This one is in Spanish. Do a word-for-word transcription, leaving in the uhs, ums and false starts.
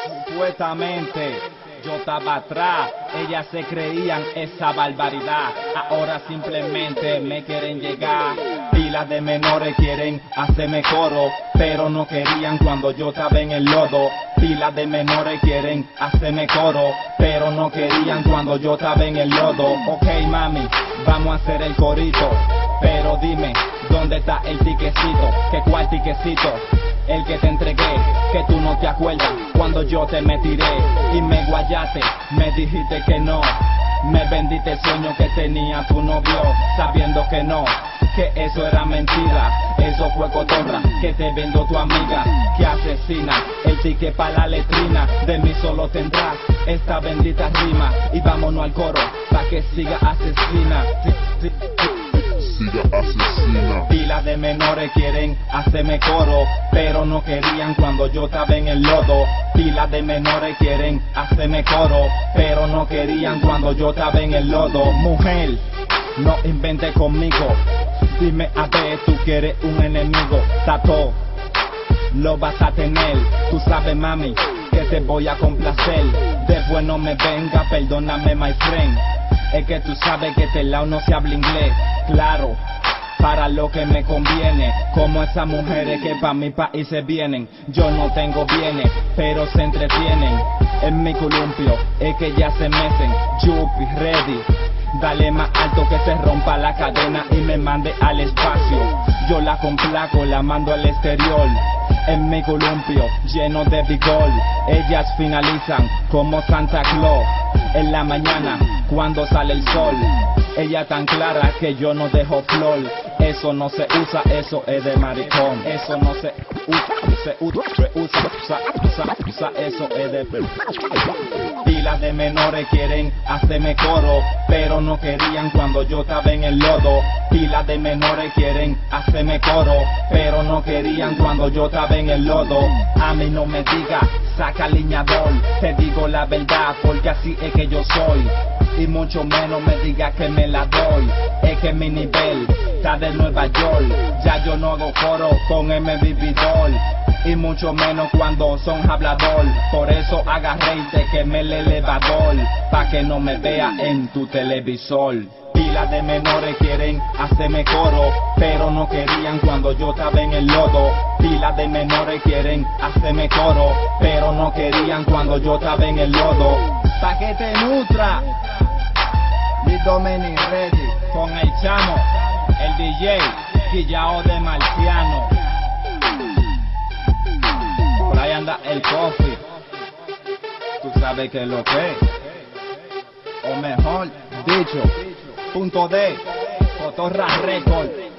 Supuestamente yo estaba atrás, ellas se creían esa barbaridad, ahora simplemente me quieren llegar. Pilas de menores quieren hacerme coro, pero no querían cuando yo estaba en el lodo. Pilas de menores quieren hacerme coro, pero no querían cuando yo estaba en el lodo. Ok mami, vamos a hacer el corito, pero dime, ¿dónde está el tiquecito? ¿Qué cuál tiquecito? El que te entregué, que tú no te acuerdas cuando yo te me tiré y me guayaste, me dijiste que no. Me vendiste el sueño que tenía tu novio, sabiendo que no, que eso era mentira. Eso fue cotorra que te vendió tu amiga, que asesina el ticket para la letrina. De mí solo tendrás esta bendita rima y vámonos al coro pa' que siga asesina. Siga asesina. Pilas de menores quieren hacerme coro, pero no querían cuando yo estaba en el lodo. Pilas de menores quieren hacerme coro, pero no querían cuando yo estaba en el lodo. Mujer, no inventes conmigo, dime a ver, tú quieres un enemigo. Tato, lo vas a tener, tú sabes mami, que te voy a complacer. Después no me venga, perdóname my friend, es que tú sabes que este lado no se habla inglés. Claro, para lo que me conviene, como esas mujeres que pa' mi país se vienen. Yo no tengo bienes, pero se entretienen en mi columpio, es que ya se mecen. Yupi, ready, dale más alto que se rompa la cadena y me mande al espacio. Yo la complaco, la mando al exterior. En mi columpio, lleno de vigor, ellas finalizan como Santa Claus en la mañana cuando sale el sol. Ella tan clara que yo no dejo flor. Eso no se usa, eso es de maricón. Eso no se usa, se usa, se usa, usa, usa, usa, eso es de... Pilas de menores quieren hacerme coro, pero no querían cuando yo estaba en el lodo. Pilas de menores quieren hacerme coro, pero no querían cuando yo estaba en el lodo. A mí no me diga, saca liñador, te digo la verdad porque así es que yo soy. Y mucho menos me diga que me la doy, es que mi nivel está de Nueva York. Ya yo no hago coro con M Vividor, y mucho menos cuando son hablador. Por eso agarré y te quemé el elevador, pa' que no me vea en tu televisor. Pilas de menores quieren hacerme coro, pero no querían cuando yo estaba en el lodo. Pilas de menores quieren hacerme coro, pero no querían cuando yo estaba en el lodo. Pa' que te nutra, Lee Domini ready, con el chamo, el D J, Quillao de Marciano. Por ahí anda el coffee, tú sabes que es lo que es, o mejor dicho, punto D, Cotorra Record.